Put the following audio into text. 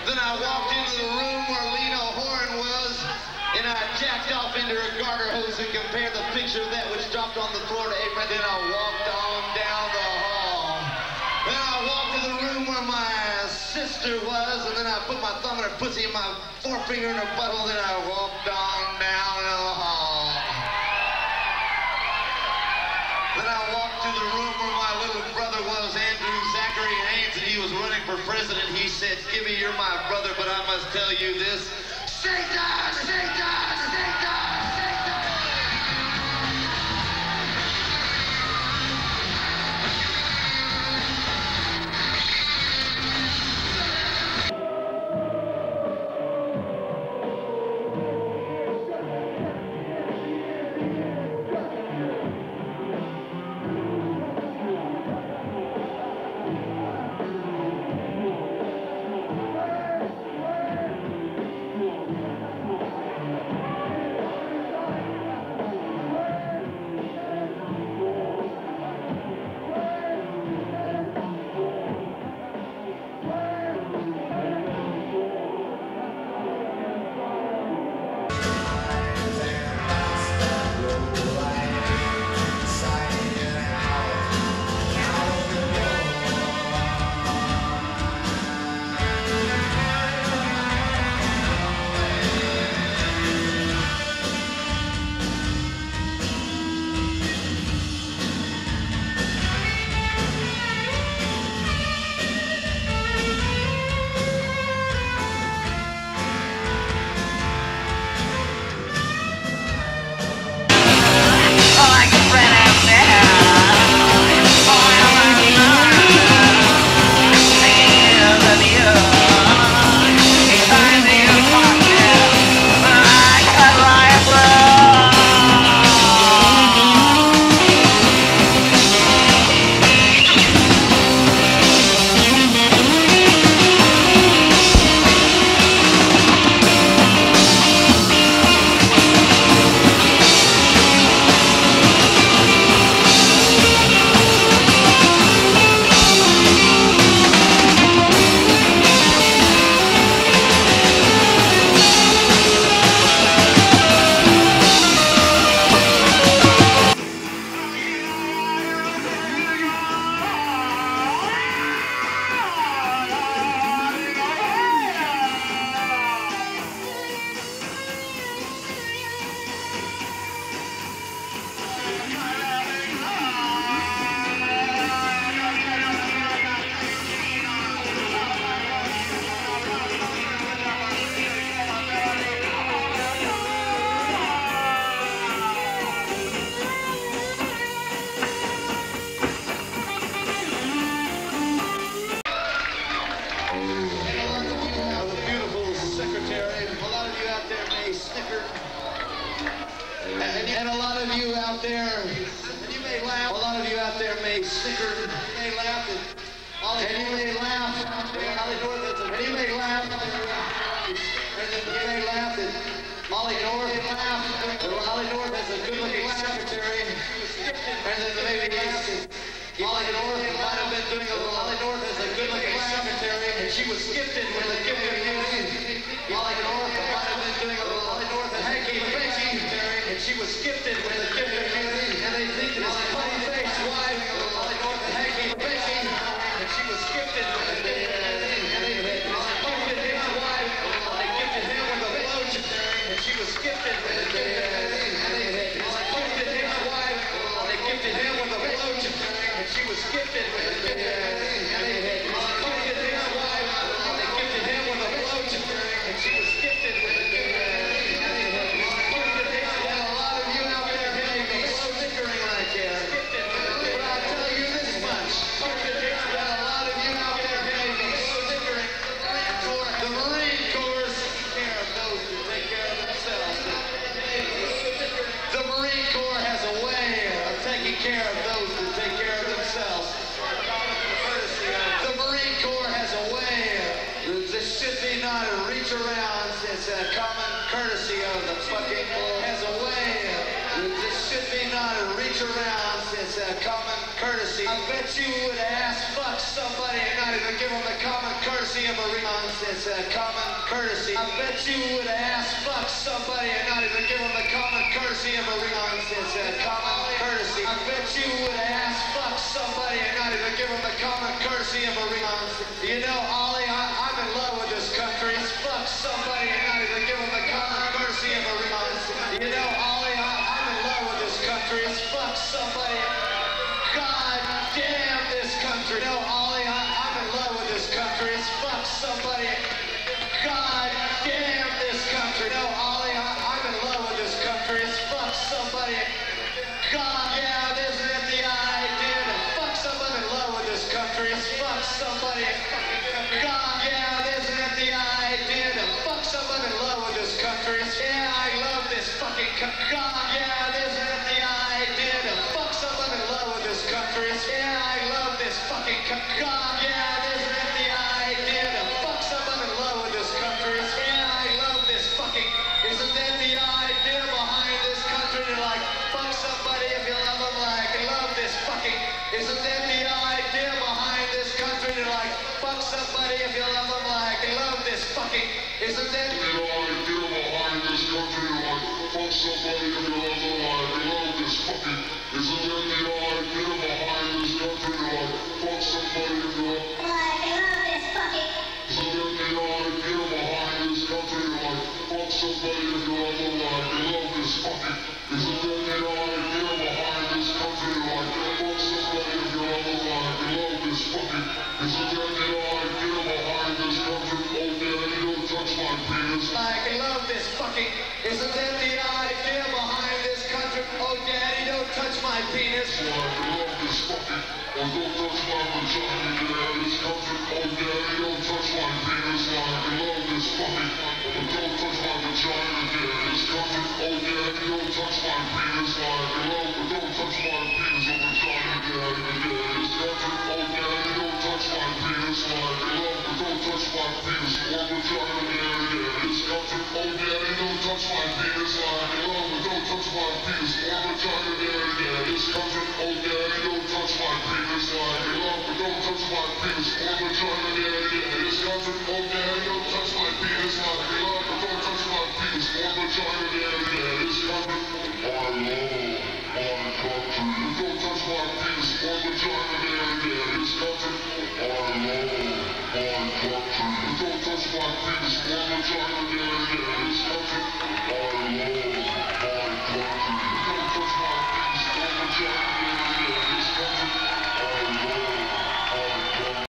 Then I walked into the room where Lena Horne was, and I jacked off into her garter hose and compared the picture of that which dropped on the floor to April. Then I walked on down the hall. Then I walked to the room where my sister was, and then I put my thumb in her pussy and my forefinger in her butthole. Then I walked on down the hall. Then I walked to the room where my little brother was, Andrew Zachary Haynes, and he was running for president. He said, "Gibby, you're my brother, but I must tell you this. Satan! Satan! Satan! And a lot of you out there, you may laugh. A lot of you out there may snicker, you may laugh, and you may laugh. And you may laugh. And you may laugh at Molly North. Molly North has a good-looking secretary. And then maybe Molly North might have been doing a little. Molly North has a good-looking secretary, and she was gifted with a gift. Molly North might have been doing a little. Molly North has a secretary, and she was gifted with a gift. And they think it's a funny-faced wife. Molly North has a gift, and she was gifted with a gift. And they think it's a funny-faced wife. They gifted him with a blowjob, and she was gifted with a gift. And they think it's a funny-faced wife. They gifted him with a blowjob, and she was gifted with a gift. And they think it's a funny-faced wife. They gifted him with a blowjob, and she was gifted with a gift. Care of those who take care of themselves. The Marine Corps has a way. This should be not a reach around. It's a common courtesy of the fucking Corps. Has a way. This should be not a reach around. It's a common courtesy. I bet you would ask fuck somebody and not even give them the common courtesy of a Marine. It's common courtesy. I bet you would ass fuck somebody and not even give them the common courtesy of a ring on. It's common courtesy. I bet you would ass fuck somebody and not even give them the common courtesy of a ring on. You know, Ollie, I'm in love with this country. It's fuck somebody and not even give them the common courtesy of a ring on. You know, Ollie, I'm in love with this country. It's fuck somebody. God damn this country. You know, Ollie, I'm in love with this country. It's fuck somebody. God damn this country. You know, Ollie, I'm in love with this country. It's fuck somebody. God, yeah, isn't it the idea to fuck somebody in love with this country? It's fuck somebody. God, yeah, isn't it the idea to fuck somebody in love with this country? Yeah, I love this fucking country. God, yeah, isn't it the idea to fuck somebody in love with this country? Yeah, I love this fucking country. God, yeah, isn't it the idea to fuck somebody in love with this country? Yeah, I love this fucking. Isn't that the idea behind this country to like fuck somebody if you love them? Like, I love this fucking. Isn't that the idea behind this country to like fuck somebody if you love them? Like, I love this fucking. Isn't that the idea behind this country to like fuck somebody if you love them? Like, I love this fucking. Isn't that the idea behind this country to like fuck somebody if you love them? Like, I love this fucking. Isn't that the idea behind this country to like fuck somebody if you love them? Like, I love this fucking. Isn't that the idea behind this country to like fuck somebody if you love them? Like, I love this fucking. Isn't that the idea behind this country? Oh, daddy, don't touch my penis. Like, I love this fucking. Isn't that the idea behind this country? Oh, daddy, don't touch my penis. Like, I love this fucking. Oh, don't touch my vagina, daddy, this country. Oh, daddy, don't touch my penis. Like, I love this fucking. Oh, don't touch my vagina, daddy, this country. Oh, daddy, don't touch my penis. Like, I love. Don't touch my penis or vagina, daddy, this country. Oh, daddy, don't touch my penis. Like, I love. Don't touch my penis or vagina, daddy, this country. Oh, daddy, don't touch my penis. Like, I love. Don't touch my penis or vagina, daddy, this country. Oh, daddy, don't touch my penis. Like, I love. Don't touch my penis or vagina, daddy, this country. Oh, daddy, don't touch my penis. Like, I love. Don't touch my penis or vagina, daddy, this country. I love my country. Don't touch my penis or vagina, daddy, this country. I love my country. Don't touch my penis or vagina, daddy,